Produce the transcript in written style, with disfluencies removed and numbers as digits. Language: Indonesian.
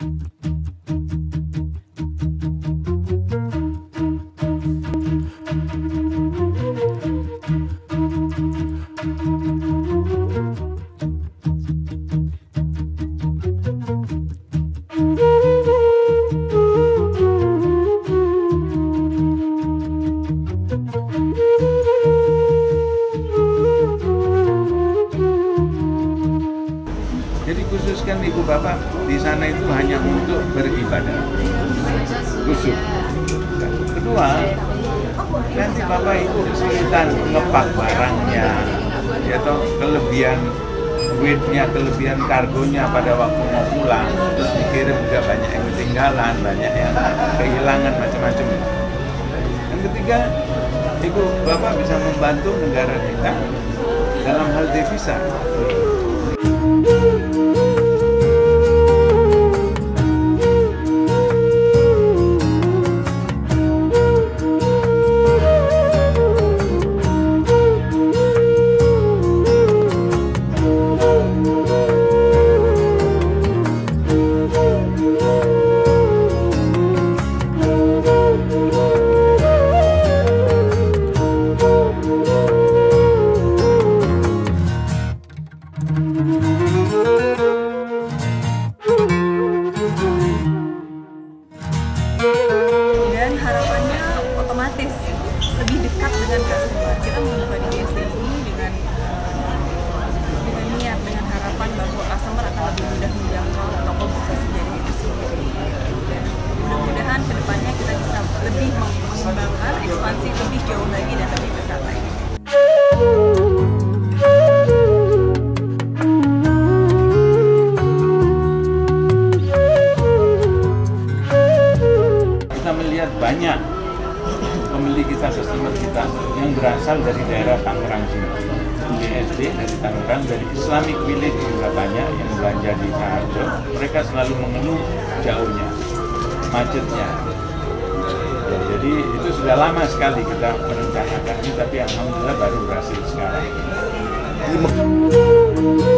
Jadi khususkan ibu bapak di sana itu hanya untuk beribadah, khusus. Kedua, nanti bapak itu kesulitan ngepak barangnya, ya toh kelebihan weightnya, kelebihan kargonya pada waktu mau pulang, terus dikirim juga banyak yang ketinggalan, banyak yang kehilangan macam-macam. Yang ketiga, ibu bapak bisa membantu negara kita dalam hal devisa. Dan harapannya otomatis lebih dekat dengan customer. Kita membuka di GSD ini dengan niat, dengan harapan bahwa customer akan lebih mudah menjangkau toko buku sejarah itu sendiri. Dan mudah-mudahan kedepannya kita bisa lebih mengembangkan ekspansi lebih jauh lagi dan lebih besar lagi. Kita melihat banyak pembeli kita, customer kita yang berasal dari daerah Tangerang sini. GSD dari Tangerang, dari Islamic Village juga banyak yang belanja di Saharjo. Mereka selalu mengeluh jauhnya, macetnya. Ya, jadi itu sudah lama sekali kita merencanakan ini, tapi alhamdulillah baru berhasil sekarang.